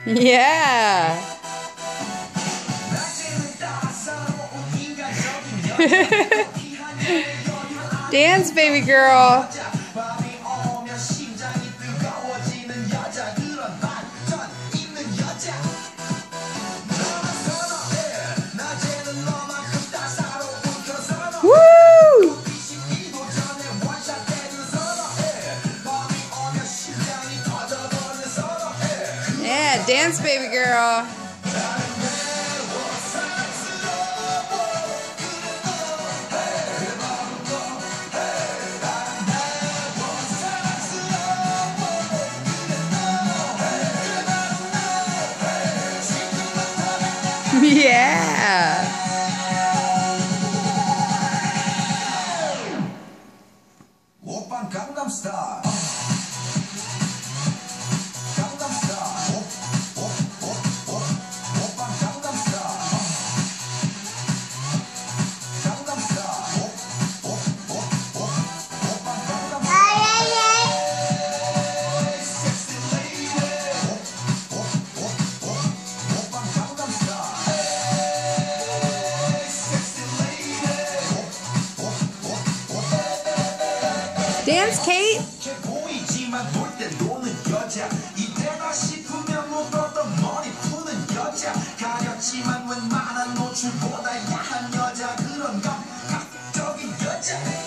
Yeah. Dance, baby girl. Woo! Yeah, dance, baby girl. Yeah. 오빤 강남스타일. Dance, Kate. 가렸지만 웬만한 노출보다 야한 여자 그런 감각적인 여자